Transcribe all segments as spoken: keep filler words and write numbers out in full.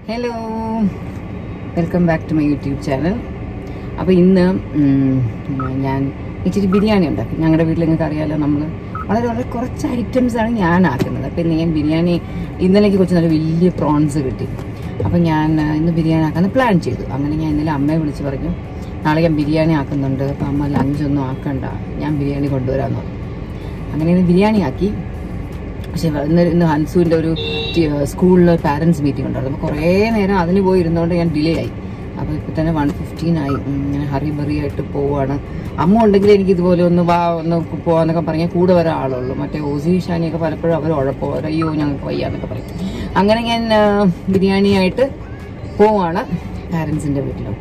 Hello, welcome back to my YouTube channel. അപ്പോൾ ഇന്ന് ഞാൻ ഇച്ചിരി ബിരിയാണി ഉണ്ടാക്കും. ഞങ്ങളുടെ വീട്ടിൽ നിങ്ങൾക്ക് അറിയാമല്ലോ, നമ്മൾ വളരെ വളരെ കുറച്ച് ഐറ്റംസാണ് ഞാൻ ആക്കുന്നത്. അപ്പോൾ ഇന്ന് ഞാൻ ബിരിയാണി, ഇന്നലേക്ക് കുറച്ച് നല്ല വലിയ പ്രോൺസ് കിട്ടി. അപ്പോൾ ഞാൻ ഇന്ന് ബിരിയാണി ആക്കാൻ പ്ലാൻ ചെയ്തു. അങ്ങനെ ഞാൻ ഇന്നലെ അമ്മയെ വിളിച്ച് പറഞ്ഞു, നാളെ ഞാൻ ബിരിയാണി ആക്കുന്നുണ്ട്, അപ്പോൾ അമ്മ ലഞ്ചൊന്നും ആക്കണ്ട, ഞാൻ ബിരിയാണി കൊണ്ടുവരാമെന്ന് പറഞ്ഞു. അങ്ങനെ ഇന്ന് ബിരിയാണി ആക്കി. പക്ഷേ ഇന്ന് ഇന്ന് ഹൻസുവിൻ്റെ ഒരു സ്കൂളിൽ പാരൻസ് മീറ്റിംഗ് ഉണ്ടായിരുന്നു. അപ്പോൾ കുറേ നേരം അതിന് പോയി ഇരുന്നുകൊണ്ട് ഞാൻ ഡിലേ ആയി. അപ്പോൾ ഇപ്പോൾ തന്നെ വൺ ഫിഫ്റ്റീൻ ആയി. ഇങ്ങനെ ഹറി ബറി ആയിട്ട് പോവുകയാണ്. അമ്മ ഉണ്ടെങ്കിൽ എനിക്ക് ഇതുപോലെ ഒന്ന് വാ ഒന്ന് പോകാമെന്നൊക്കെ പറഞ്ഞാൽ കൂടെ വരാൻ ആളുള്ളൂ. മറ്റേ ഓസി ഷാനിയൊക്കെ പലപ്പോഴും അവർ ഉഴപ്പോ അയ്യോ ഞങ്ങൾക്ക് വയ്യാന്നൊക്കെ പറയും. അങ്ങനെ ഞാൻ ബിരിയാണിയായിട്ട് പോവാണ് പാരൻസിൻ്റെ വീട്ടിലോട്ട്.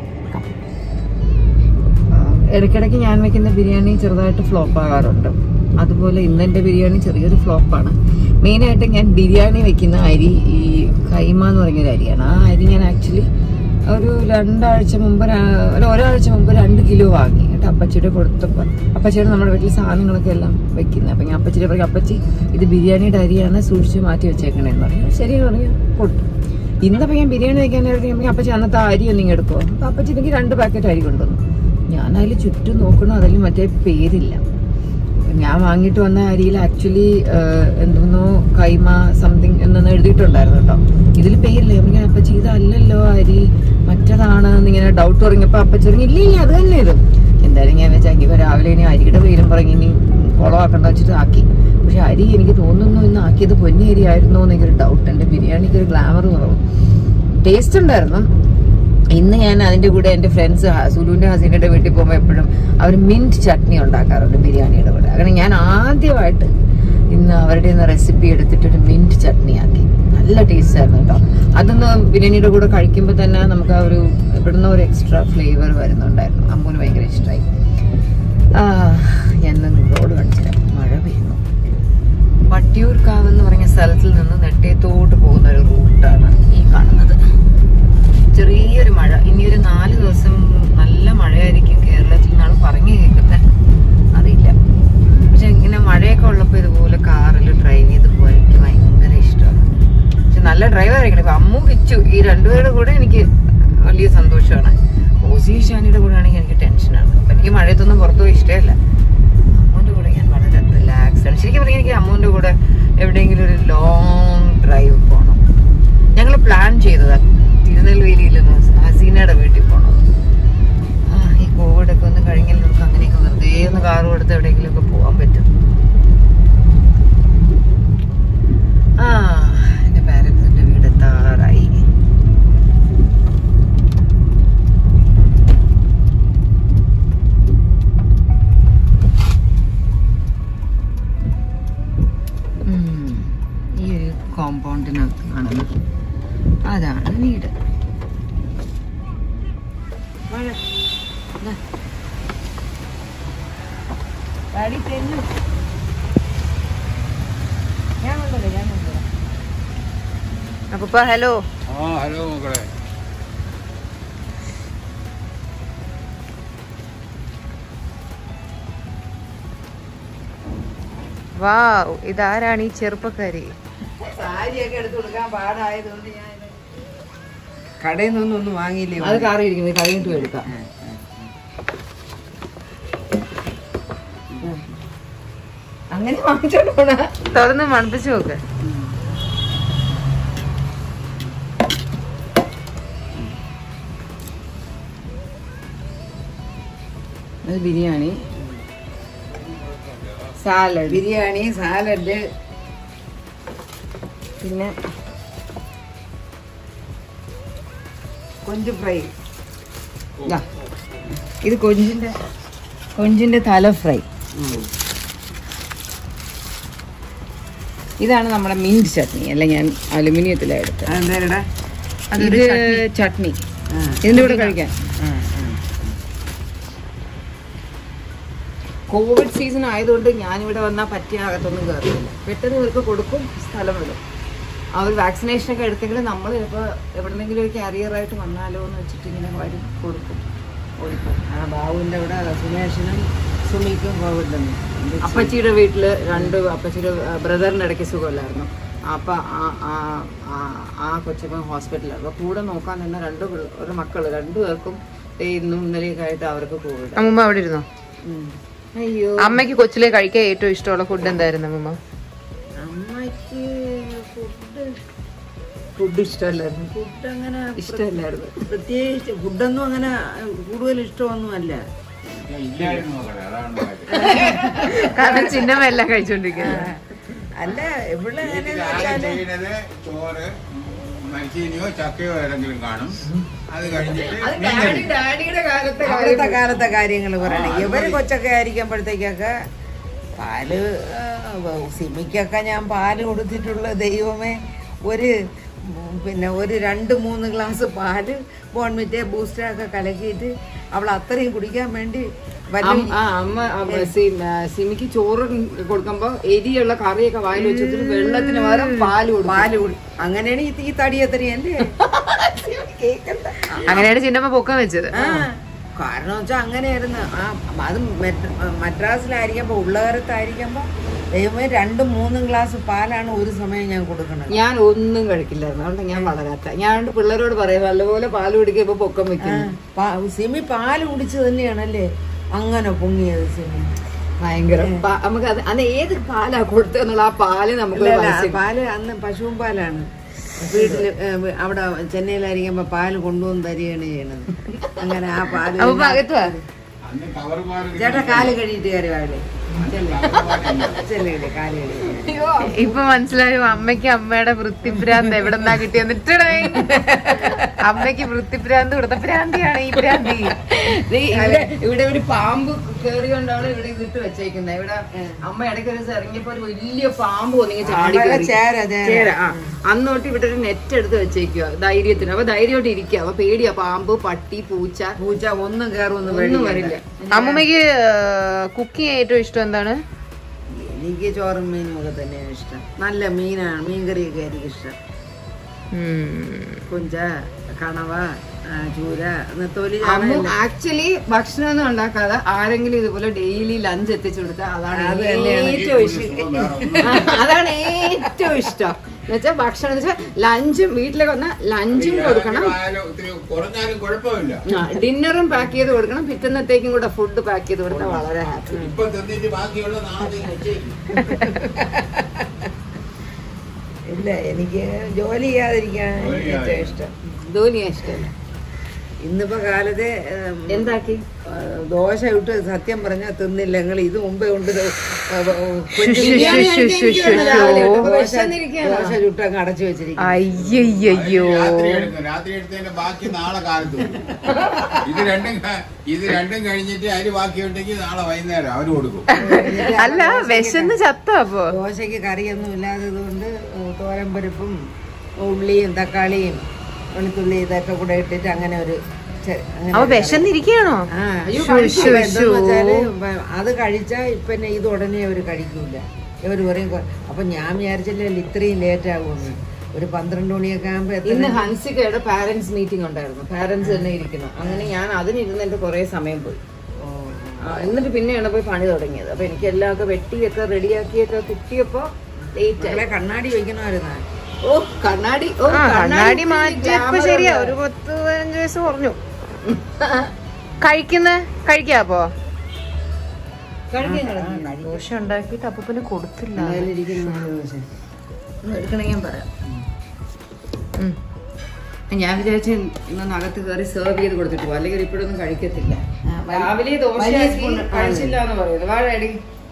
ഇടയ്ക്കിടയ്ക്ക് ഞാൻ വയ്ക്കുന്ന ബിരിയാണി ചെറുതായിട്ട് ഫ്ലോപ്പ് ആകാറുണ്ട്. അതുപോലെ ഇന്നെൻ്റെ ബിരിയാണി ചെറിയൊരു ഫ്ലോപ്പാണ്. മെയിനായിട്ട് ഞാൻ ബിരിയാണി വെക്കുന്ന അരി ഈ കൈമ എന്ന് പറഞ്ഞൊരു അരിയാണ്. ആ അരി ഞാൻ ആക്ച്വലി ഒരു രണ്ടാഴ്ച മുമ്പ് ഒരു ഒരാഴ്ച മുമ്പ് രണ്ട് കിലോ വാങ്ങി കേട്ടോ. അപ്പച്ചിയുടെ കൊടുത്തപ്പോൾ അപ്പച്ചിയുടെ നമ്മുടെ വീട്ടിൽ സാധനങ്ങളൊക്കെ എല്ലാം വെക്കുന്നത്. അപ്പം ഞാൻ അപ്പച്ചിയുടെ പറയും, അപ്പച്ചി ഇത് ബിരിയാണിയുടെ അരിയാണ്, സൂക്ഷിച്ച് മാറ്റി വെച്ചേക്കണേന്ന് പറയും. ശരി പറഞ്ഞു കൊടുത്തു. ഇന്നപ്പോൾ ഞാൻ ബിരിയാണി വയ്ക്കാനായിട്ട് അപ്പച്ചി അന്നത്തെ അരി ഒന്നും എടുക്കുമോ? അപ്പോൾ അപ്പച്ചി എനിക്ക് രണ്ട് പാക്കറ്റ് അരി കൊണ്ടുവന്നു. ഞാൻ അതിൽ ചുറ്റും നോക്കണം, അതിൽ മറ്റേ പേരില്ല. ഞാൻ വാങ്ങിയിട്ട് വന്ന അരിയിൽ ആക്ച്വലി എന്തോന്നോ കൈമ സംതിങ് എന്നൊന്നും എഴുതിയിട്ടുണ്ടായിരുന്നു കേട്ടോ. ഇതിൽ പേരില്ല. ഞാൻ അപ്പച്ചി ഇതല്ലല്ലോ അരി, മറ്റേതാണ് എന്നിങ്ങനെ ഡൗട്ട് തുടങ്ങിയപ്പോൾ അപ്പച്ചി പറഞ്ഞു ഇല്ല ഇല്ല അത് തന്നെ ഇത്. എന്തായാലും ഞാൻ വെച്ചാൽ ഇപ്പോൾ രാവിലെ ഇനി അരിയുടെ പേരും പറഞ്ഞ് ഇനി കുളമാക്കണ്ട വെച്ചിട്ട് ആക്കി. പക്ഷെ അരി എനിക്ക് തോന്നുന്നു ഇന്ന് ആക്കിയത് പൊന്നി അരി ആയിരുന്നോ എന്നൊരു ഡൗട്ട്. എൻ്റെ ബിരിയാണിക്ക് ഒരു ഗ്ലാമർ കുറവ്. ടേസ്റ്റ് ഉണ്ടായിരുന്നു. ഇന്ന് ഞാൻ അതിൻ്റെ കൂടെ എൻ്റെ ഫ്രണ്ട്സ് സുലുവിൻ്റെ ഹസീനയുടെ വീട്ടിൽ പോകുമ്പോൾ എപ്പോഴും അവർ മിൻറ്റ് ചട്നി ഉണ്ടാക്കാറുണ്ട് ബിരിയാണിയുടെ കൂടെ. അങ്ങനെ ഞാൻ ആദ്യമായിട്ട് ഇന്ന് അവരുടെ നിന്ന് റെസിപ്പി എടുത്തിട്ടൊരു മിൻറ്റ് ചട്നി ആക്കി. നല്ല ടേസ്റ്റ് ആയിരുന്നു കേട്ടോ. അതൊന്ന് ബിരിയാണിയുടെ കൂടെ കഴിക്കുമ്പോൾ തന്നെ നമുക്ക് ആ ഒരു ഇവിടുന്ന് ഒരു എക്സ്ട്രാ ഫ്ലേവർ വരുന്നുണ്ടായിരുന്നു. അമ്മൂന് ഭയങ്കര ഇഷ്ടമായി. ഞാൻ റോഡ് കാണിച്ചുതരാം. മഴ പെയ്യുന്നു. വട്ടിയൂർക്കാവ് എന്ന് പറഞ്ഞ സ്ഥലത്തിൽ നിന്ന് നെട്ടയത്തോട്ട് പോകുന്ന ഒരു റൂട്ടാണ് ഈ കാണുന്നത്. ചെറിയൊരു മഴ. ഇനിയൊരു നാല് ദിവസം നല്ല മഴയായിരിക്കും കേരളത്തിൽ നിന്നാണ് പറഞ്ഞു കേൾക്കുന്നത്. അറിയില്ല. പക്ഷെ ഇങ്ങനെ മഴയൊക്കെ ഉള്ളപ്പോൾ ഇതുപോലെ കാറിൽ ഡ്രൈവ് ചെയ്ത് പോകാൻ എനിക്ക് ഭയങ്കര ഇഷ്ടമാണ്. പക്ഷെ നല്ല ഡ്രൈവർ ആയിരിക്കണം. ഇപ്പം അമ്മു കിച്ചു ഈ രണ്ടുപേരുടെ കൂടെ എനിക്ക് വലിയ സന്തോഷമാണ്. ഓസി ഷാനിയുടെ കൂടെ ആണെങ്കിൽ എനിക്ക് ടെൻഷനാണ്. അപ്പം എനിക്ക് മഴയത്തൊന്നും പുറത്തു പോയി ഇഷ്ടമല്ല. അമ്മുവിൻ്റെ കൂടെ ഞാൻ വളരെ റിലാക്സ്ഡ് ആണ്. ശരിക്കും പറഞ്ഞാൽ എനിക്ക് അമ്മുവിൻ്റെ കൂടെ എവിടെയെങ്കിലും ഒരു ലോങ് ഡ്രൈവ് പോകണം. ഞങ്ങൾ പ്ലാൻ ചെയ്തതാണ് തിരുനെൽവേലിയിൽ നിന്ന് ഹസീനയുടെ വീട്ടിൽ പോകണം. ആ ഈ കോവിഡൊക്കെ ഒന്ന് കഴിഞ്ഞാൽ നമുക്ക് അങ്ങനെയൊക്കെ വെറുതെ ഒന്ന് കാറ് കൊടുത്ത് എവിടെയെങ്കിലുമൊക്കെ പോകാൻ പറ്റും. ആ എൻ്റെ പാരൻസിൻ്റെ വീട് എത്താറായി. ഈ ഒരു കോമ്പൗണ്ടിനകത്ത് കാണുന്നത് അതാണ് വീട്. മഴ ഞാൻ കൊണ്ടുവരാം ഞാൻ കൊണ്ടുവരാം അപ്പ ഹലോ. ഹലോ മക്കളെ. വാ, ഇതാരാണ് ഈ ചെറുപ്പക്കാരി? സാരിയൊക്കെ എടുത്തു കൊടുക്കാൻ പാടായതുകൊണ്ട് ഞാൻ കടയിൽ നിന്നൊന്നും ഒന്നും വാങ്ങിയില്ലേ? അത് കാറി ഇരിക്കുന്നത് കഴിഞ്ഞിട്ട് എടുക്കാം. അങ്ങനെ വാങ്ങിച്ചോണ്ട് പോണ തുറന്ന് മണപ്പിച്ചു നോക്ക്. ബിരിയാണി, സാലഡ്, ബിരിയാണി, സാലഡ്, പിന്നെ കൊഞ്ച് ഫ്രൈ. ഇത് കൊഞ്ചിന്റെ കൊഞ്ചിന്റെ തല ഫ്രൈ. ഇതാണ് നമ്മുടെ മിൻറ്റ് ചട്നി. അല്ല ഞാൻ അലുമിനിയത്തിലാണ് എടുത്തത്. ഇത് ചട്നി ഇതിന്റെ കൂടെ കഴിക്കാൻ. കോവിഡ് സീസൺ ആയതുകൊണ്ട് ഞാനിവിടെ വന്നാൽ പറ്റിയ അകത്തൊന്നും കയറിയില്ല. പെട്ടെന്ന് ഇവർക്ക് കൊടുക്കും, സ്ഥലം വിടും. അവർ വാക്സിനേഷനൊക്കെ എടുത്തെങ്കിൽ നമ്മൾ ചിലപ്പോൾ എവിടെന്നെങ്കിലും ഒരു ക്യാരിയറായിട്ട് വന്നാലോ എന്ന് വെച്ചിട്ട് ഇങ്ങനെ വരും കൊടുക്കും, ഓടിക്കും. ആ ബാബുവിൻ്റെ അവിടെ സുമേഷനും സുമിക്കും കോവിഡ് തന്നെ. അപ്പച്ചിയുടെ വീട്ടിൽ രണ്ട് അപ്പച്ചിയുടെ ബ്രദറിൻ്റെ ഇടയ്ക്ക് സുഖമില്ലായിരുന്നു. അപ്പം ആ ആ കൊച്ചമ്മ ഹോസ്പിറ്റലിൽ. അപ്പൊ കൂടെ നോക്കാൻ നിന്ന രണ്ട് ഒരു മക്കള് രണ്ടുപേർക്കും ഇന്നും ഇന്നലെയൊക്കെ ആയിട്ട് അവർക്ക് കോവിഡ്. അമ്മൂമ്മ അവിടെ ഇരുന്നോ? അയ്യോ, അമ്മയ്ക്ക് കൊച്ചിലെ കഴിക്കാൻ ഏറ്റവും ഇഷ്ടമുള്ള ഫുഡ് എന്തായിരുന്നു അമ്മൂമ്മ? അമ്മയ്ക്ക് ഫുഡ് ഫുഡ് ഇഷ്ടമല്ലായിരുന്നു. ഫുഡ് അങ്ങനെ ഇഷ്ടമല്ലായിരുന്നു. പ്രത്യേകിച്ച് ഫുഡൊന്നും അങ്ങനെ കൂടുതൽ ഇഷ്ടമൊന്നുമല്ല. കാരണം ചിന്നമ്മ എല്ലാം കഴിച്ചോണ്ടിരിക്കുന്നത്. അല്ല ഇവിടെ ചോറ് മരിച്ചീനിയോ ചക്കയോ ഏതെങ്കിലും കാണും. അത് കഴിഞ്ഞിട്ട് അവിടുത്തെ കാലത്തെ കാര്യങ്ങൾ പറയണേ. ഇവര് കൊച്ചൊക്കെ ആയിരിക്കുമ്പോഴത്തേക്കൊക്കെ പാല് സിമിക്കൊക്കെ ഞാൻ പാല് കൊടുത്തിട്ടുള്ള ദൈവമേ, ഒരു പിന്നെ ഒരു രണ്ട് മൂന്ന് ഗ്ലാസ് പാല് ബോൺമിറ്റേ ബൂസ്റ്ററൊക്കെ കലക്കിയിട്ട് അവൾ അത്രയും കുടിക്കാൻ വേണ്ടി അമ്മ സിമിക്ക് ചോറ് കൊടുക്കുമ്പോ എരിയുള്ള കറിയൊക്കെ വായിൽ വെച്ചിട്ട് വെള്ളത്തിന് പകരം പാല് കൊടുക്കും. പാല് കുടി. അങ്ങനെയാണ് ഈ തടി എത്രയല്ലേ കേക്കണ്ട. അങ്ങനെയാണ് ചിന്നമ്മ പൊക്കം വെച്ചത്. ആ കാരണം വെച്ചാൽ അങ്ങനെയായിരുന്നു. ആ അത് മദ്രാസിലായിരിക്കുമ്പോ ഉള്ളകരത്തായിരിക്കുമ്പോ ദൈവമേ രണ്ടും മൂന്നും ഗ്ലാസ് പാലാണ് ഒരു സമയം ഞാൻ കൊടുക്കുന്നത്. ഞാൻ ഒന്നും കഴിക്കില്ലായിരുന്നു. അതുകൊണ്ട് ഞാൻ വളരാത്ത. ഞാൻ പിള്ളേരോട് പറയാം നല്ലപോലെ പാല് കുടിക്കുമ്പോ പൊക്കം വെക്കുന്നു. സിമി പാല് കുടിച്ചു തന്നെയാണല്ലേ അങ്ങനെ പൊങ്ങിയത് സിമി. ഭയങ്കര നമുക്ക് അത് അന്ന് ഏത് പാലാ കൊടുത്തെന്നുള്ള ആ പാല് നമുക്ക് പാല് അന്ന് പശുവും പാലാണ്. വീട്ടില് അവിടെ ചെന്നൈയിലായിരിക്കുമ്പോ പാല് കൊണ്ടുവന്ന് തരികയാണ് ചെയ്യണത്. അങ്ങനെ ആ പാല് ചേട്ടാ കാല് കഴിയിട്ട് കയറി വാഴ ഇപ്പൊ മനസ്സിലായോ അമ്മയ്ക്ക് അമ്മയുടെ വൃത്തിഭ്രാന്ത് എവിടെന്നാ കിട്ടിയെന്നിട്ട്. അമ്മയ്ക്ക് വൃത്തിഭ്രാന്ത് കൊടുത്ത ഭ്രാന്തിയാണ് ഈ ഭ്രാന്തി. ഇവിടെ ഒരു പാമ്പ് കേറിയോണ്ടാണ് ഇവിടെ ഇതിട്ട് വെച്ചേക്കുന്നത്. ഇവിടെ അമ്മ ഇടയ്ക്ക് ഒരു ഇറങ്ങിയപ്പോ ഒരു വലിയ പാമ്പ് ഒന്നിങ്ങി ചാടി ചേര. ആ അന്നോട്ട് ഇവിടെ ഒരു നെറ്റ് എടുത്ത് വെച്ചേക്കുക ധൈര്യത്തിന്. അപ്പൊ ധൈര്യമായിട്ട് ഇരിക്കുക. അപ്പൊ പേടിയാ പാമ്പ്, പട്ടി, പൂച്ച പൂച്ച ഒന്നും കയറൊന്നും ഒന്നും വരില്ല. അമ്മൂമ്മക്ക് കുക്കിംഗ് ഏറ്റവും ഇഷ്ടം എന്താണ്? എനിക്ക് ചോറും മീനും ഒക്കെ തന്നെയാണ് ഇഷ്ടം. നല്ല മീനാണ്, മീൻകറിയൊക്കെ എനിക്ക് ഇഷ്ടം. കൊഞ്ച, കണവ, ചൂര, നെത്തോലി. ആക്ച്വലി ഭക്ഷണം ഒന്നും ഉണ്ടാക്കാതെ ആരെങ്കിലും ഇതുപോലെ ഡെയിലി ലഞ്ച് എത്തിച്ചു കൊടുത്താൽ അതാണ് ഏറ്റവും ഇഷ്ടം. അതാണ് ഏറ്റവും ഇഷ്ടം. എന്നുവെച്ചാൽ ഭക്ഷണം എന്ന് വെച്ചാൽ ലഞ്ചും വീട്ടിലേക്ക് വന്നാൽ ലഞ്ചും കൊടുക്കണം, ഡിന്നറും പാക്ക് ചെയ്ത് കൊടുക്കണം, പിറ്റന്നത്തേക്കും കൂടെ ഫുഡ് പാക്ക് ചെയ്ത് കൊടുത്താൽ വളരെ ഹാപ്പി. ഇല്ല എനിക്ക് ജോലി ചെയ്യാതിരിക്കാൻ ഏറ്റവും ഇഷ്ടം. ധോനിയാ ഇഷ്ടമല്ല. ഇന്നിപ്പോ കാലത്ത് എന്താക്കി ദോശ ഇട്ട് സത്യം പറഞ്ഞാൽ തിന്നില്ല. നിങ്ങൾ ഇത് മുമ്പേ കൊണ്ട് ദോശ ചുട്ടങ്ങ് അടച്ചു വെച്ചിരിക്കും. അയ്യോ രാത്രി എടുത്തതിന്റെ ബാക്കി നാളെ കാലത്ത് ഇത് രണ്ടും ഇത് രണ്ടും കഴിഞ്ഞിട്ട് അരി ബാക്കി ഉണ്ടെങ്കിൽ നാളെ വൈകുന്നേരം അവര് കൊടുക്കും. അല്ല വിശന്ന് ചത്തോ? അപ്പൊ ദോശക്ക് കറിയൊന്നും ഇല്ലാത്തത് കൊണ്ട് തോരമ്പരിപ്പും ഉള്ളിയും തക്കാളിയും വെളുത്തുള്ളി ഇതൊക്കെ കൂടെ ഇട്ടിട്ട് അങ്ങനെ ഒരു വിശന്നിരിക്കണോ? അത് കഴിച്ചാ പിന്നെ ഇത് ഉടനെ അവര് കഴിക്കൂല. ഇവര് പറയും. അപ്പൊ ഞാൻ വിചാരിച്ചില്ലേ ഇത്രയും ലേറ്റ് ആകുമെന്ന്. ഒരു പന്ത്രണ്ട് മണിയൊക്കെ ആകുമ്പോ ഇന്ന് ഹൻസികയുടെ പാരന്റ്സ് മീറ്റിംഗ് ഉണ്ടായിരുന്നു. പാരന്റ്സ് തന്നെ ഇരിക്കണം. അങ്ങനെ ഞാൻ അതിനിരുന്ന് എന്റെ കുറെ സമയം പോയി. എന്നിട്ട് പിന്നെയാണ് പോയി പണി തുടങ്ങിയത്. അപ്പൊ എനിക്ക് എല്ലാം ഒക്കെ വെട്ടിയൊക്കെ റെഡിയാക്കിയൊക്കെ കിട്ടിയപ്പോ കണ്ണാടി വെക്കണമായിരുന്നു. ഓ കണ്ണാടി ഓ കണ്ണാടി മാറ്റിയപ്പോ ശരിയാ. ഒരു പത്ത് പതിനഞ്ച് വയസ്സ് കുറഞ്ഞു. കഴിക്കുന്ന കഴിക്കാപ്പോ ദോശ ഉണ്ടാക്കിട്ട് അപ്പൂപ്പന് കൊടുത്തില്ല. എടുക്കണേ ഞാൻ പറയാം. ഞാൻ വിചാരിച്ച ഇന്ന് അകത്ത് കയറി സെർവ് ചെയ്ത് കൊടുത്തിട്ട് പോകും. അല്ലെങ്കിൽ ഇപ്പോഴൊന്നും കഴിക്കത്തില്ല. രാവിലെ ദോശ കഴിച്ചില്ല എന്ന് പറയുന്നത്. വാഴടി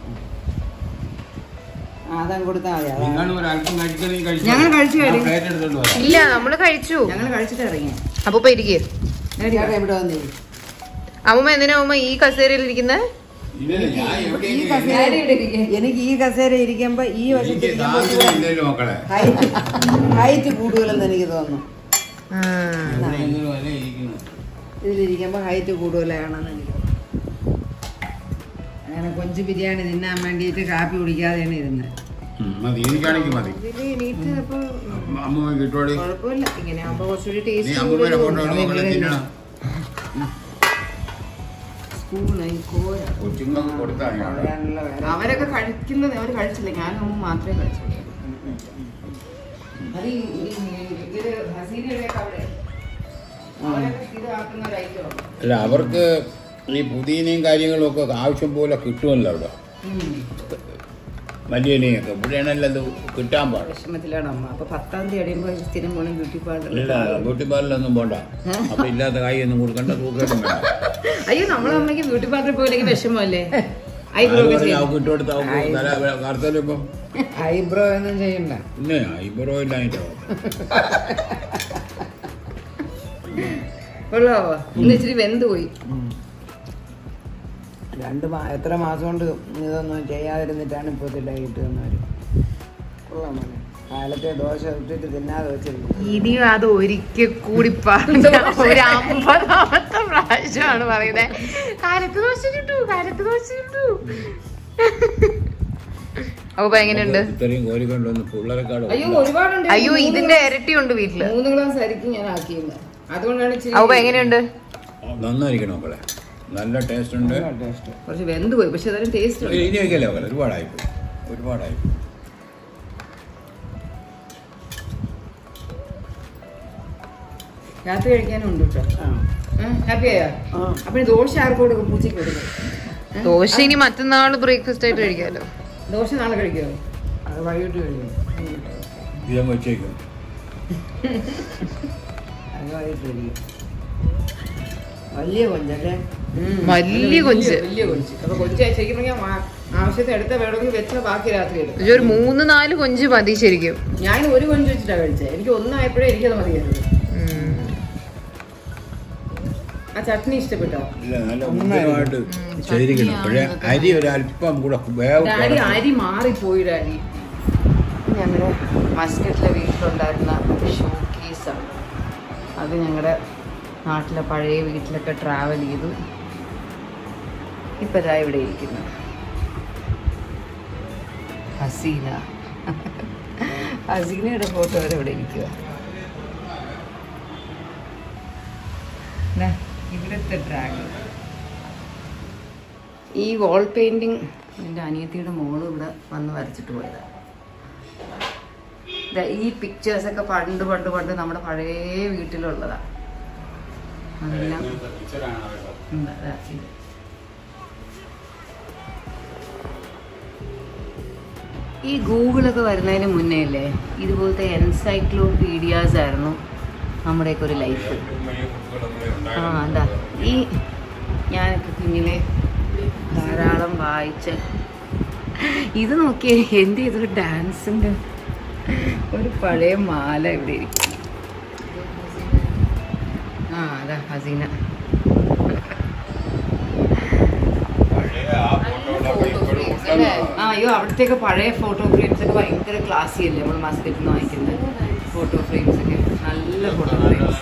അതങ്ങ് കൊടുത്താൽ മതി. ഞങ്ങൾ കഴിച്ചു ഇല്ല നമ്മള് കഴിച്ചു. ഞങ്ങൾ കഴിച്ചിട്ട് ഇറങ്ങി. അപ്പൂപ്പ ഇരിക്കേ. എവിടെ വന്നേ അമ്മൂമ്മ എന്തിനാ അമ്മ ഈ കസേരയിൽ ഇരിക്കുന്നത്? എനിക്ക് ഈ കസേര ഇരിക്കുമ്പോ ഈ വശത്ത് ഹൈറ്റ് കൂടുതലെന്ന് എനിക്ക് തോന്നുന്നു. ഇതിലിരിക്കുമ്പോ ഹൈറ്റ് കൂടുതലാണെന്ന് എനിക്ക്. അങ്ങനെ കൊഞ്ച് ബിരിയാണി തിന്നാൻ വേണ്ടിയിട്ട് കാപ്പി കുടിക്കാതെയാണ് ഇരുന്നത്. കുഴപ്പമില്ല. ഇങ്ങനെ ആകുമ്പോ കുറച്ചുകൂടി ടേസ്റ്റ്. അവരൊക്കെ കഴിക്കുന്നത് അവര് കഴിച്ചില്ല. ഞാൻ മാത്രമേ കഴിച്ചുള്ളൂ. അത് ഈ ഇത് ഹസീനയുടെയൊക്കെ അവിടെ അവരൊക്കെ സ്ഥിരമാക്കുന്ന ഒരു ഐറ്റമാണ്. അല്ല അവർക്ക് ഈ പുതിയനയും കാര്യങ്ങളും ഒക്കെ ആവശ്യം പോലെ കിട്ടുമല്ലോ അവിടെ വലിയ ഇലയൊക്കെ ഇവിടെയാണല്ലോ അത് കിട്ടാൻ പാടില്ല. വിഷമത്തിലാണ് അമ്മ. അപ്പൊ പത്താം തീയതി അടിയുമ്പോൾ സ്ഥിരം പോകണം ബ്യൂട്ടി പാർലർ. ഇല്ല ബ്യൂട്ടി പാർലറിലൊന്നും പോണ്ട. അപ്പൊ ഇല്ലാത്ത കായൊന്നും കൊടുക്കണ്ട, തൂക്കേട്ടും വേണ്ട. അയ്യോ നമ്മളെ അമ്മയ്ക്ക് ബ്യൂട്ടി പാർലറിൽ പോയില്ലെങ്കിൽ വിഷമല്ലേ? ഐബ്രോ ഇട്ടുകൊടുത്ത കറുത്തലിപ്പം ഐബ്രോ ഒന്നും ചെയ്യണ്ട. പിന്നെ ഐബ്രോ ഇല്ലായിട്ടോ കൊള്ളാവോ? ഇന്ന് ഇച്ചിരി വെന്ത് പോയി. രണ്ട് മാ എത്ര മാസം കൊണ്ട് ഇതൊന്നും ചെയ്യാതിരുന്നിട്ടാണ് ഇപ്പോൾ ഡയറ്റ് വന്നവർ. കൊള്ളാം മോനെ. കാലത്തെ ദോശ ഇട്ടിട്ട് തിന്നാതെ വെച്ചിരുന്നു. ഇനിയും അത് ഒരിക്കൽ കൂടി പറഞ്ഞ ഒരു അമ്പതാമത്തെ പ്രാവശ്യമാണ് പറയുന്നത്. കാലത്ത് ദോശ കിട്ടു, കാലത്ത് ദോശ കിട്ടു. അപ്പൊ എങ്ങനെയുണ്ട്? ഇത്രയും കോരിക്കൊണ്ടൊന്ന് പിള്ളേരെക്കാട് അയ്യോ ഒരുപാടുണ്ട്. അയ്യോ ഇതിന്റെ ഇരട്ടി ഉണ്ട് വീട്ടില്. മൂന്ന് ഗ്ലാസ് അരിക്കും ഞാൻ ആക്കിയത്. അതുകൊണ്ടാണ് ഇച്ചിരി അപ്പൊ എങ്ങനെയുണ്ട്? നന്നായിരിക്കണം മക്കളെ, നല്ല ടേസ്റ്റ് ഉണ്ട്. കുറച്ച് വെന്ത് പോയി, പക്ഷെ അതൊരു ടേസ്റ്റ് ഉണ്ട്. ഇനി വയ്ക്കല്ലേ മക്കളെ, ഒരുപാടായിപ്പോയി ഒരുപാടായിപ്പോയി. രാത്രി കഴിക്കാനും ഉണ്ട് കേട്ടോ. ഹാപ്പി ആയോ? അപ്പൊ ഈ ദോശ ആർക്ക് കൊടുക്കും? പൂച്ചയ്ക്ക് കൊടുക്കും. ദോശ ഇനി മറ്റന്നാള് ബ്രേക്ക്ഫാസ്റ്റ് ആയിട്ട് കഴിക്കാലോ. ദോശ നാളെ കഴിക്കുമോ? അത് വൈകിട്ട് കഴിക്കും. ഇതം വെച്ചേക്കും. അത് വൈകിട്ട് കഴിക്കും. വലിയ കൊഞ്ചല്ലേ? വലിയ കൊഞ്ച്. വലിയ കൊഞ്ച്. അപ്പൊ കൊഞ്ച് ശരിക്കും ആവശ്യത്തിന് എടുത്ത വേണമെങ്കിൽ വെച്ചാൽ ബാക്കി രാത്രി എടുക്കും. ഒരു മൂന്ന് നാല് കൊഞ്ച് മതി ശരിക്കും. ഞാൻ ഒരു കൊഞ്ച് വെച്ചിട്ടാ കഴിച്ചത്. എനിക്ക് ഒന്നായപ്പോഴേ എനിക്കത് മതിയായിരുന്നു. ആ ചട്നി ഇഷ്ടപ്പെട്ടോ? ഇല്ല നല്ല ഉന്നതമായിട്ട് ചെയ്തിരിക്കണം. പക്ഷേ അരി ഒരല്പം കൂടെ ഡാഡി അരി മാറിപ്പോയി. ഡാഡി ഞങ്ങളുടെ മസ്കറ്റിലെ വീട്ടിലുണ്ടായിരുന്ന ഷോ കേസാണ്. അത് ഞങ്ങളുടെ നാട്ടിലെ പഴയ വീട്ടിലൊക്കെ ട്രാവൽ ചെയ്തു. ഇപ്പം ഇതാ ഇവിടെ ഇരിക്കുന്നു ഹസീന. ഹസീനയുടെ ഫോട്ടോ വരെ ഇവിടെ ഇരിക്കുക. ഇവിടുത്തെ ഡ്രാഗൺ. ഈ വാൾ പെയിൻറ്റിങ് എൻ്റെ അനിയത്തിയുടെ മോള് ഇവിടെ വന്ന് വരച്ചിട്ട് പോയതാണ്. ഈ പിക്ചേഴ്സൊക്കെ പണ്ട് പണ്ട് പണ്ട് നമ്മുടെ പഴയ വീട്ടിലുള്ളതാണ്. അതെല്ലാം ഈ ഗൂഗിളൊക്കെ വരുന്നതിന് മുന്നേ അല്ലേ ഇതുപോലത്തെ എൻസൈക്ലോപീഡിയാസ് ആയിരുന്നു നമ്മുടെയൊക്കെ ഒരു ലൈഫ്. ആ എന്താ ഈ ഞാനൊക്കെ കുഞ്ഞിലെ ധാരാളം വായിച്ച ഇത് നോക്കിയേ. എന്ത് ചെയ്തൊരു ഡാൻസിൻ്റെ ഒരു പഴയ മാല ഇവിടെ ഇരിക്കും. ആ അതാ ഹസീന. ആ അയ്യോ അവിടത്തേക്ക് പഴയ ഫോട്ടോ ഫ്രെയിംസ് ഒക്കെ ഭയങ്കര ക്ലാസി അല്ലേ നമ്മൾ മസ്കറ്റിൽ നിന്ന് വാങ്ങിക്കുന്നത് ഫോട്ടോ ഫ്രെയിംസ് ഒക്കെ. നല്ല ഫോട്ടോ ഫ്രെയിംസ്.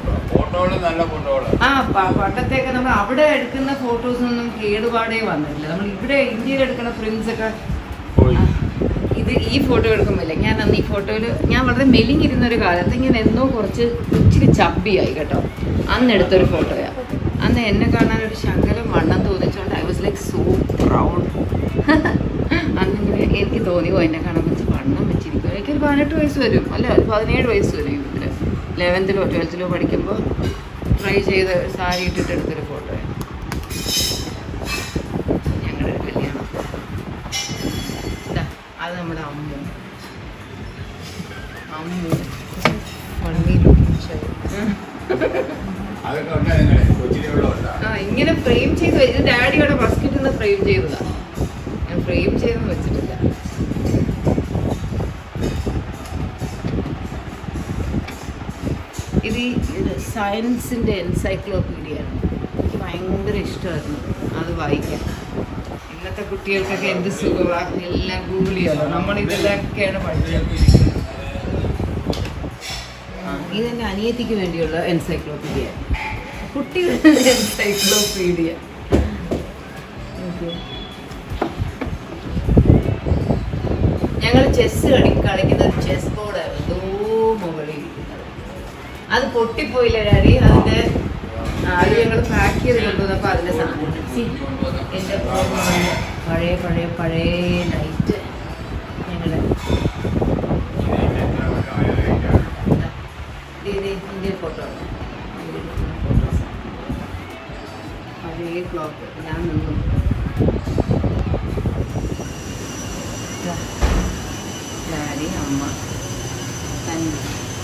ആ പണ്ടത്തേക്ക് നമ്മൾ അവിടെ എടുക്കുന്ന ഫോട്ടോസ് ഒന്നും കേടുപാടേ വന്നിട്ടില്ല. നമ്മൾ ഇവിടെ ഇന്ത്യയിൽ എടുക്കുന്ന ഫ്രെയിംസ് ഒക്കെ. ഇത് ഈ ഫോട്ടോ എടുക്കുമ്പോഴല്ലേ ഞാൻ അന്ന് ഈ ഫോട്ടോയിൽ ഞാൻ വളരെ മെലിഞ്ഞിരുന്നൊരു കാലത്ത് ഇങ്ങനെ എന്തോ കുറച്ച് ഇച്ചിരി ചബ്ബിയായി കേട്ടോ. അന്ന് എടുത്തൊരു ഫോട്ടോയാണ്. അന്ന് എന്നെ കാണാൻ ഒരു ശകലം വണ്ണം തോന്നിച്ചുകൊണ്ട് I was like so proud. അന്നിങ്ങനെ എനിക്ക് തോന്നിയോ എന്നെ കാണാൻ വെച്ച് വണ്ണം വെച്ചിരിക്കും. എനിക്കൊരു പതിനെട്ട് വയസ്സ് വരും അല്ല ഒരു പതിനേഴ് വയസ്സ് വരും. ഇവിടെ ലെവൻത്തിലോ ട്വൽത്തിലോ പഠിക്കുമ്പോൾ ട്രൈ ചെയ്ത് സാരി ഇട്ടിട്ട് എടുത്തൊരു ഫോട്ടോയാണ്. ഞങ്ങളുടെ ഒരു കല്യാണം. അത് നമ്മുടെ അമ്മു. അമ്മു ആ ഇങ്ങനെ ഫ്രെയിം ചെയ്ത് ഇത് ഡാഡിയുടെ ബസ്കറ്റിൽ നിന്ന് ഫ്രെയിം ചെയ്തതാ. ഞാൻ ഫ്രെയിം ചെയ്തെന്ന് വെച്ചിട്ടില്ല. ഇത് ഇത് സയൻസിൻ്റെ എൻസൈക്ലോപീഡിയാണ്. എനിക്ക് ഭയങ്കര ഇഷ്ടമായിരുന്നു അത് വായിക്കാൻ. ഇന്നത്തെ കുട്ടികൾക്കൊക്കെ എന്ത് സുഖമാണ്, എല്ലാം ഗൂഗിൾ ചെയ്യാമല്ലോ. നമ്മളിതെല്ലാമൊക്കെയാണ് പഠിച്ചത്. ഇതെൻ്റെ അനിയത്തിക്ക് വേണ്ടിയുള്ള എൻസൈക്ലോപീഡിയ, കുട്ടികളുടെ എൻസൈക്ലോപീഡിയ. ഞങ്ങൾ ചെസ് കളി കളിക്കുന്ന ഒരു ചെസ് ബോർഡായിരുന്നു എന്തോ മുകളിൽ ഇരിക്കുന്നത്. അത് പൊട്ടിപ്പോയില്ല ഡാഡി. അതിൻ്റെ അത് ഞങ്ങൾ പാക്ക് ചെയ്ത് കൊണ്ടുവന്നപ്പോൾ അതിൻ്റെ സാധനം എൻ്റെ പഴയ പഴയ പഴയ ലൈറ്റ് ഞങ്ങളുടെ ഇന്ത്യൻ ഫോട്ടോ ഫോട്ടോസ് പഴയ ക്ലോക്ക് ഞാൻ നിന്നു ഡാഡി അമ്മ തന്നെ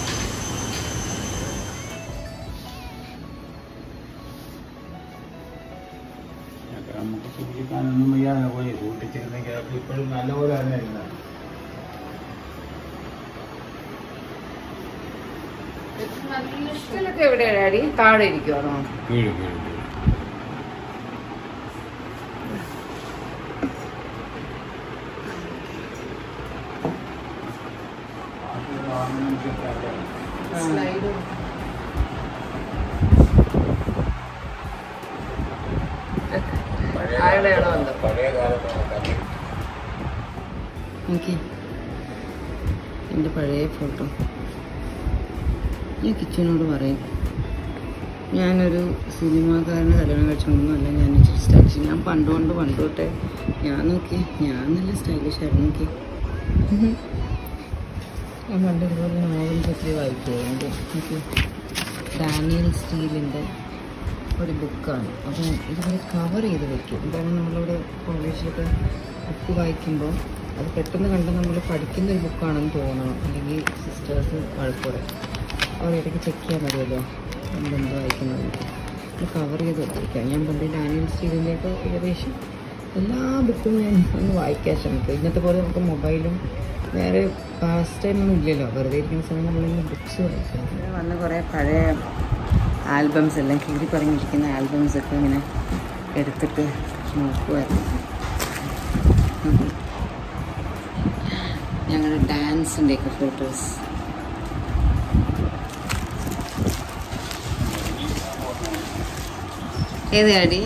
നമുക്ക് സൂക്ഷിക്കാനൊന്നും വയ്യാതെ പോയി സൂക്ഷിച്ചിരുന്നെങ്കിൽ അതൊക്കെ ഇപ്പോഴും നല്ലപോലെ തന്നെ ഇരുന്നത്. ലിസ്റ്റിലൊക്കെ എവിടെയാ ഡാഡി? താഴെ ഇരിക്കുവാണോ? വീട് വീട് സ്ലൈഡ് ആരുടെയാണോ എന്തോ പഴയ കാലത്ത് ഓക്കെ എൻ്റെ പഴയ ഫോട്ടോ. ഞാൻ കിച്ചനോട് പറയും ഞാനൊരു സിനിമാക്കാരനെ കല്യാണം കഴിച്ചോണ്ടൊന്നുമല്ല, ഞാൻ ഇച്ചിരി സ്റ്റൈലിഷ്. ഞാൻ പണ്ടുകൊണ്ട് പണ്ട് തൊട്ടേ ഞാൻ നോക്കി ഞാൻ നല്ല സ്റ്റൈലിഷ് ആയിരുന്നു. നോക്കി ഞാൻ പണ്ട് ഇതുപോലെ നോവൽസ് ഒത്തിരി വായിക്കുമായിരുന്നു. ഓക്കെ ഡാനിയൽ സ്റ്റീലിൻ്റെ ഒരു ബുക്കാണ്. അപ്പോൾ ഇതുപോലെ കവർ ചെയ്ത് വെക്കും. എന്താണ് നമ്മളിവിടെ കോളേജിലൊക്കെ ബുക്ക് വായിക്കുമ്പോൾ അത് പെട്ടെന്ന് കണ്ട് നമ്മൾ പഠിക്കുന്ന ഒരു ബുക്കാണെന്ന് തോന്നണം, അല്ലെങ്കിൽ സിസ്റ്റേഴ്സ് വഴക്കുറയും. അവർ ഇടയ്ക്ക് ചെക്ക് ചെയ്യാൻ മതിയല്ലോ നമ്മളെന്ത് വായിക്കുന്നത്. അത് കവർ ചെയ്ത് വെച്ചിരിക്കാം. ഞാൻ പണ്ട് ഡാനിയൽ സ്റ്റീലിൻ്റെയൊക്കെ ഏകദേശം എല്ലാ ബുക്കും ഞാൻ ഒന്ന് വായിക്കാൻ ശ്രമിക്കും. ഇന്നത്തെ പോലെ നമുക്ക് മൊബൈലും വേറെ പാസ് ടൈമൊന്നും ഇല്ലല്ലോ. വെറുതെ ഇരിക്കുന്ന സമയം നമ്മളിങ്ങനെ ബുക്സ് വായിക്കാം. വന്ന് കുറേ പഴയ ആൽബംസ് എല്ലാം കീറി പറഞ്ഞിരിക്കുന്ന ആൽബംസൊക്കെ ഇങ്ങനെ എടുത്തിട്ട് നോക്കുമായിരുന്നു. ഞങ്ങളുടെ ഡാൻസിൻ്റെയൊക്കെ ഫോട്ടോസ്. ഏത് ഡാഡി?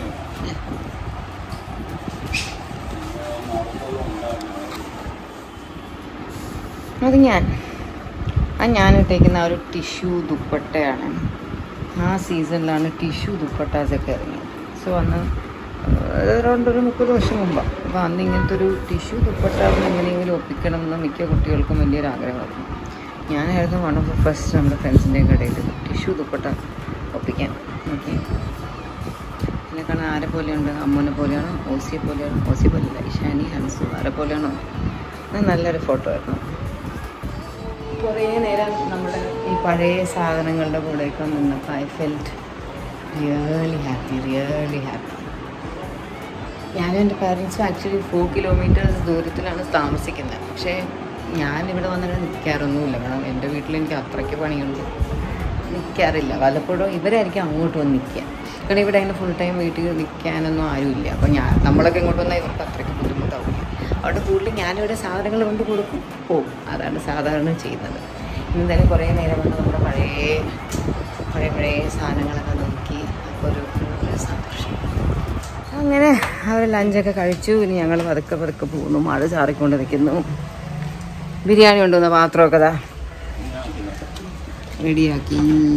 അത് ഞാൻ ആ ഞാൻ ഇട്ടേക്കുന്ന ആ ഒരു ടിഷ്യൂ ദുപ്പട്ടയാണ്. ആ സീസണിലാണ് ടിഷ്യൂ ദുപ്പട്ടാസൊക്കെ ഇറങ്ങിയത്. സോ അന്ന് അറൗണ്ട് ഒരു മുപ്പത് വർഷം മുമ്പാണ്. അപ്പോൾ അന്ന് ഇങ്ങനത്തെ ഒരു ടിഷ്യൂ ദുപ്പട്ട എങ്ങനെയെങ്കിലും ഒപ്പിക്കണം എന്ന് മിക്ക കുട്ടികൾക്കും വലിയൊരു ആഗ്രഹമായിരുന്നു. ഞാനായിരുന്നു വൺ ഓഫ് ദ ഫസ്റ്റ് നമ്മുടെ ഫ്രണ്ട്സിൻ്റെ കടയിൽ ടിഷ്യൂ ദുപ്പട്ട ഒപ്പിക്കാൻ. ഓക്കെ എന്നെ കാണാൻ ആരെ പോലെയുണ്ട്? അമ്മൂനെ പോലെയാണോ? ഓസിയെ പോലെയാണോ? ഓസി പോലെയല്ല, ഇഷാനി, ഹൻസു, ആരെ പോലെയാണോ? അത് നല്ലൊരു ഫോട്ടോ ആയിരുന്നു. കുറേ നേരം നമ്മുടെ ഈ പഴയ സാധനങ്ങളുടെ കൂടെയൊക്കെ നിന്നപ്പോൾ I felt really happy really happy. ഞാനും എൻ്റെ പാരൻസും ആക്ച്വലി ഫോർ കിലോമീറ്റേഴ്സ് ദൂരത്തിലാണ് താമസിക്കുന്നത്. പക്ഷേ ഞാനിവിടെ വന്നിട്ട് നിൽക്കാറൊന്നുമില്ല. കാരണം എൻ്റെ വീട്ടിൽ എനിക്ക് അത്രയ്ക്ക് പണിയുണ്ട്, നിൽക്കാറില്ല. വല്ലപ്പോഴും ഇവരായിരിക്കും അങ്ങോട്ട് വന്ന് നിൽക്കുക. കാരണം ഇവിടെ അങ്ങനെ ഫുൾ ടൈം വീട്ടിൽ നിൽക്കാനൊന്നും ആരുമില്ല. അപ്പോൾ ഞാൻ നമ്മളൊക്കെ ഇങ്ങോട്ട് വന്നാൽ ഇവർക്ക് അത്രയ്ക്ക് ബുദ്ധിമുട്ടാവില്ല. അവിടെ കൂടുതൽ ഞാനിവിടെ സാധനങ്ങൾ കൊണ്ട് കൊടുക്കും, പോകും. അതാണ് സാധാരണ ചെയ്യുന്നത്. എന്തായാലും കുറേ നേരം വന്ന് നമ്മുടെ പഴയ പഴയ പഴയ സാധനങ്ങളൊക്കെ നോക്കി അപ്പോൾ ഒരു ഒരു സന്തോഷം. അങ്ങനെ അവർ ലഞ്ചൊക്കെ കഴിച്ചു. ഇനി ഞങ്ങൾ പതുക്കെ പതുക്കെ പോകുന്നു. മഴ ചാറിക്കൊണ്ട് നിൽക്കുന്നു. ബിരിയാണി കൊണ്ടുവന്ന പാത്രമൊക്കെ ദാ റെഡിയാക്കി.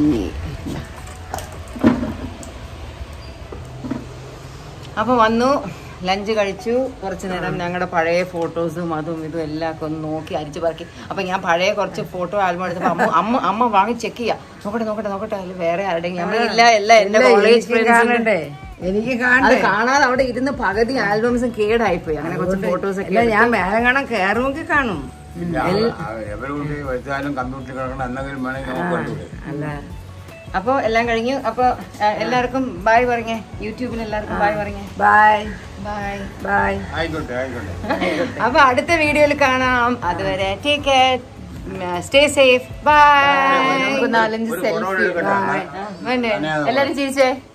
അപ്പോൾ വന്നു, ലഞ്ച് കഴിച്ചു. കുറച്ച് നേരം ഞങ്ങളുടെ പഴയ ഫോട്ടോസും അതും ഇതും എല്ലാം ഒക്കെ ഒന്ന് നോക്കി അരിച്ചു പറക്കി. അപ്പം ഞാൻ പഴയ കുറച്ച് ഫോട്ടോ ആൽബം എടുത്തപ്പോൾ അമ്മ അമ്മ അമ്മ വാങ്ങി ചെക്ക് ചെയ്യാം. നോക്കട്ടെ നോക്കട്ടെ നോക്കട്ടെ അതിൽ വേറെ ആരുടെയും നമ്മളില്ല. എല്ലാം എൻ്റെ കോളേജ് ഫ്രണ്ട്സ്. എനിക്ക് അത് കാണാതെ അവിടെ ഇരുന്ന് പകുതി ആൽബംസും കേടായിപ്പോയി. അങ്ങനെ കുറച്ച് ഫോട്ടോസ് ഒക്കെ ഞാൻ വേറെ കാണാൻ കയറുമെങ്കിൽ കാണും. വെച്ചാലും കമ്പ്യൂട്ടറിൽ കിടക്കണം എന്തെങ്കിലും വേണമെങ്കിൽ അല്ല. അപ്പോൾ എല്ലാം കഴിഞ്ഞു. അപ്പോൾ എല്ലാവർക്കും ബായ് പറഞ്ഞേ. യൂട്യൂബിൽ എല്ലാവർക്കും ബായ് പറഞ്ഞേ. Bye bye bye. ആയിക്കോട്ടെ ആയിക്കോട്ടെ. അപ്പൊ അടുത്ത വീഡിയോയിൽ കാണാം. അതുവരെ take care, stay safe, bye. നാലഞ്ച് സെൽഫി എല്ലാരും ചിരിച്ചേ.